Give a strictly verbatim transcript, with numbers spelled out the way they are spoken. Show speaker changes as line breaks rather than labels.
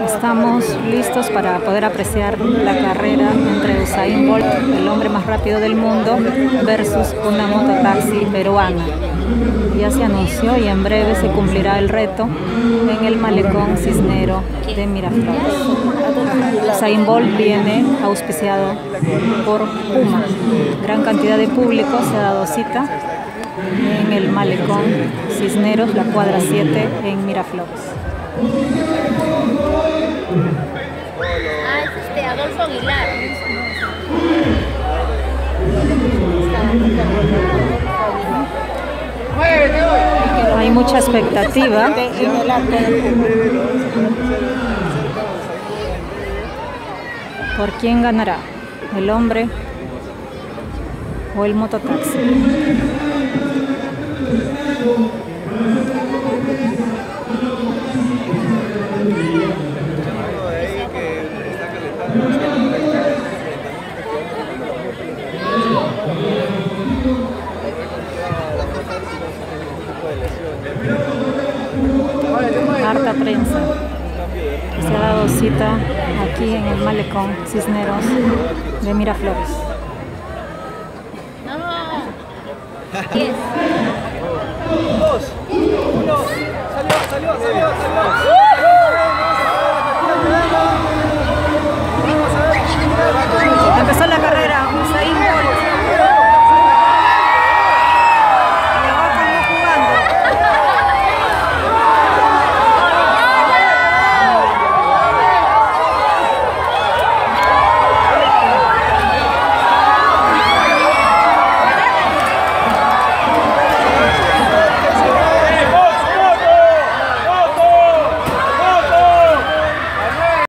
Estamos listos para poder apreciar la carrera entre Usain Bolt, el hombre más rápido del mundo, versus una mototaxi peruana. Ya se anunció y en breve se cumplirá el reto en el malecón Cisnero de Miraflores. Usain Bolt viene auspiciado por Puma. Gran cantidad de público se ha dado cita en el malecón Cisneros, la cuadra siete en Miraflores.
Ah, es este Adolfo Aguilar.
Hay mucha expectativa. ¿Por quién ganará? ¿El hombre o el mototaxi? Harta prensa se ha dado cita aquí en el malecón Cisneros de Miraflores.
No. diez.
Dos, uno, salió, salió, salió, salió.